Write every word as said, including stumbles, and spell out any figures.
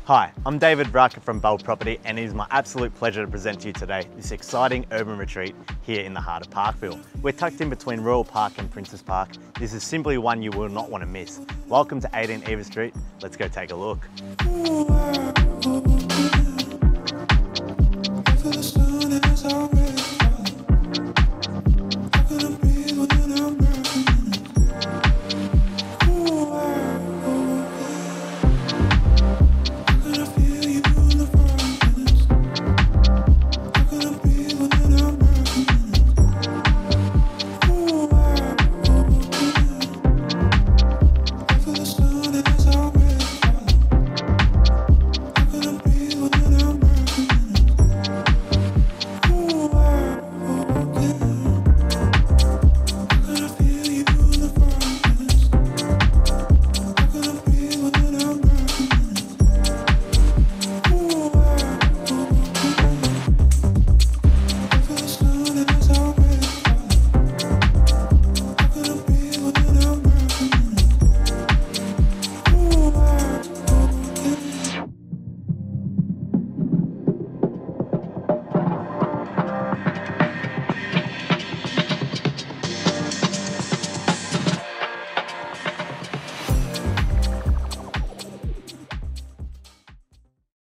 Hi, I'm David Rucker from Bold Property, and it is my absolute pleasure to present to you today this exciting urban retreat here in the heart of Parkville. We're tucked in between Royal Park and Princes Park. This is simply one you will not want to miss. Welcome to eighteen Ievers Street. Let's go take a look. For the sun is already